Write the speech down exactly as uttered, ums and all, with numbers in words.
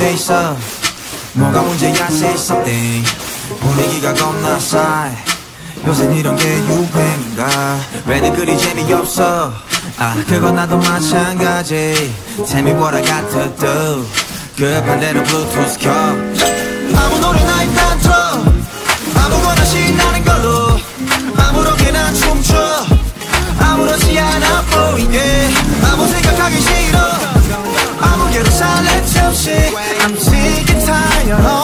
돼 있어. 뭐가 문제야 say something. 분위기가 겁나 싸해. 요새 이런 게 유행인가. 왜 내 글이 재미없어. 아 그건 나도 마찬가지. Tell me what I got to do. 급한 대로 블루투스 켜. 아무 노래나 일단 틀어. 아무거나 신나는 걸로 아무렇게나 춤춰. 아무렇지 않아 보이게 아무 생각하기 싫어. 아무개로 silence 없이 I'm sick and tired